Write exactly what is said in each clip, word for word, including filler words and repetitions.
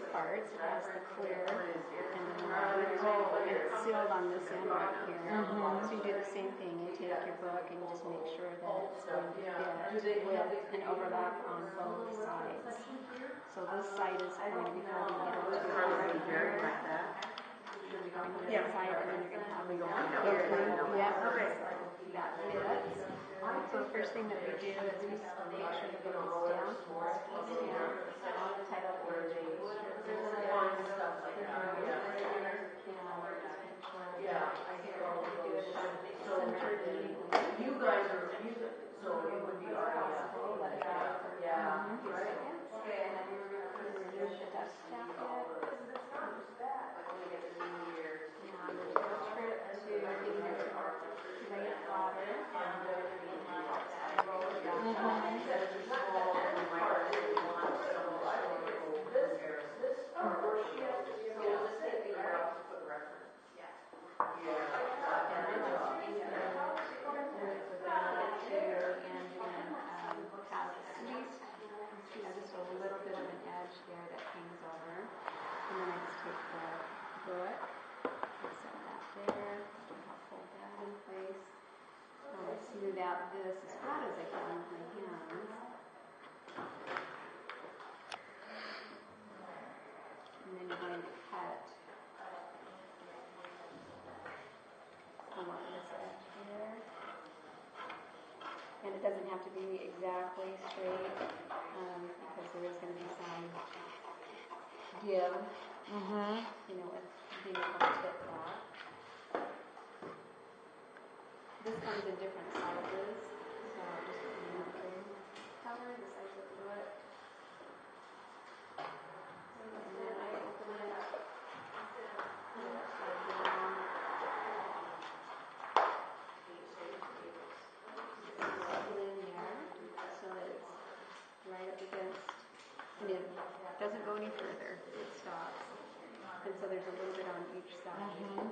parts. It has the clear and then the white, and it's sealed on this end right here. Mm-hmm. So you do the same thing. You take your book and you just make sure that it's going to fit with an overlap on both sides. So this side is going to be holding it up to the right here. You're going to this side and then you're going to have it down here. Yeah, okay. So that fits. So the first thing that we do is we make sure the book is down. Down on the title page. And stuff like that. Yeah, I hear we do it so you guys are so it would be our possible, let it out for yeah, right. Okay, and then we're going to remove the dust jacket. It's not just that. Like when we get the new year. Yeah, there's no trip to getting into our lake water. And there's not that many parts that we want, so I think it's this area. This, of course, she has to be able to just take the out to put reference. Yeah. Yeah. And then just use that. And then um, have at least you know, just a little bit of an edge there that hangs over. And then I just take the book and set that there. I'll fold that in place. I'll smooth out this as flat as I can with my hands. And then you're going to cut along this edge here. And it doesn't have to be exactly straight um, because there is going to be some give, mm-hmm. you know, with being able to tip that. This comes in different sizes, so just put in the cover, the size of the book. And then I open it upside down. Right up against, and it doesn't go any further, it stops. And so there's a little bit on each side. Mm-hmm.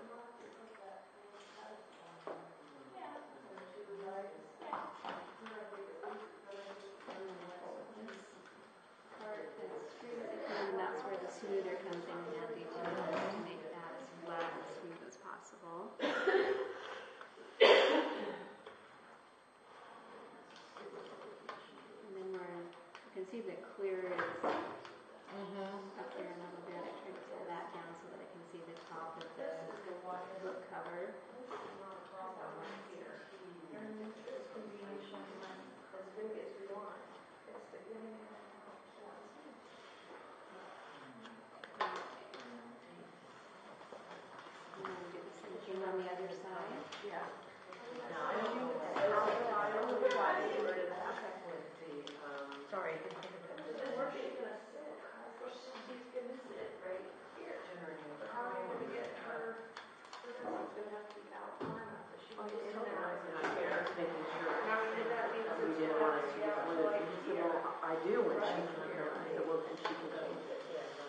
And that's where the smoother comes in handy too, to make that as flat and smooth as possible. You can see the clear is mm-hmm. up there a little bit. I tried to pull that down so that I can see the top of the book cover. As big as we want. It's the beginning and then we do the same thing on the other side. Yeah. Sorry. Where's she going to sit? She's going to sit right here. How are you going to get her? She's going to have to be out far enough. She was in there. I was making sure. Now, did that mean that we didn't want to use it? He said, well, I do when she's here. I said, well, then she can change it.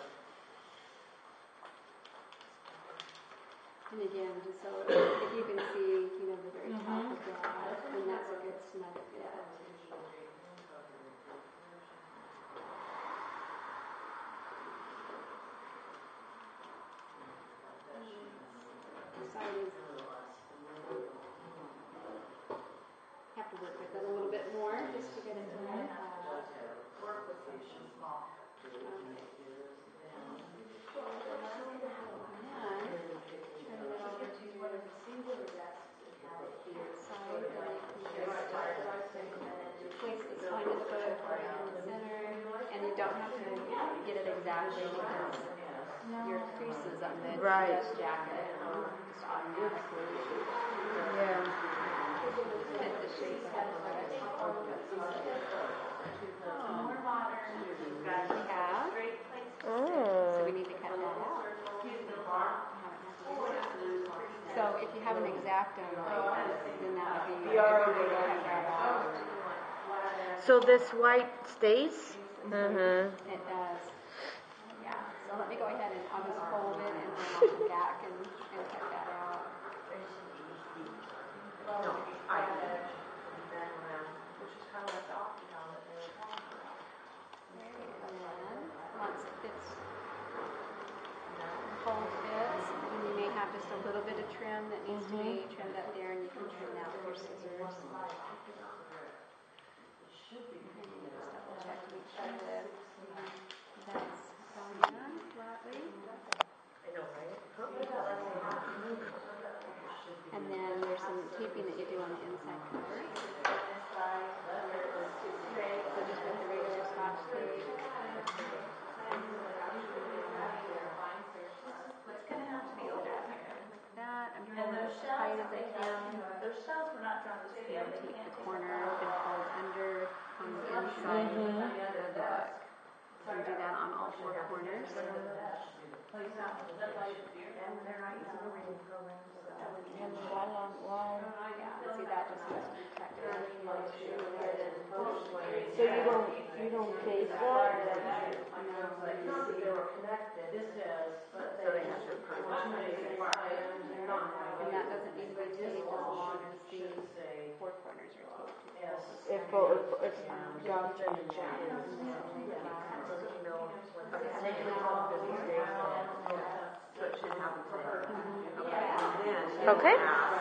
And again, just so if you can see, you know, the very top mm-hmm. of that, then that's a good snug fit. Side is, have to work with it a little bit more just to get it right. Work with something small. Okay. And turn it over to one of the singular desks and have it here. Side, and you can just place this line of the book right in the center, and you don't have to get it exactly because your creases on the right. dust jacket just automatically yeah. fit the shape of the book. More modern. We have. Oh. So we need to cut that out. So if you have an X-Acto knife, then that would be a good way to cut that out. So this white stays? Mm-hmm. It does. Yeah. So let me go ahead and I'll just fold it and then I'll come back and, and cut that out. No, I did. Which is kind of like the octagon that they were talking about. And then once it fits just double check to make sure that that's done there flatly. And then there's some taping that you do on the inside cover. So just with the regular Scotch tape. It's gonna have to be over there. Like that. I'm trying to as tight as I can. Those shells were not drawn to scale. And take the corner and fold under on the inside Mm-hmm. of the book. So you do that on all four corners. And why long, why? Yeah, see that just has to be protected. So you don't, you don't tape that? And that doesn't need to be taped as long as the four corners are taped. If, if, if, gotcha. Okay.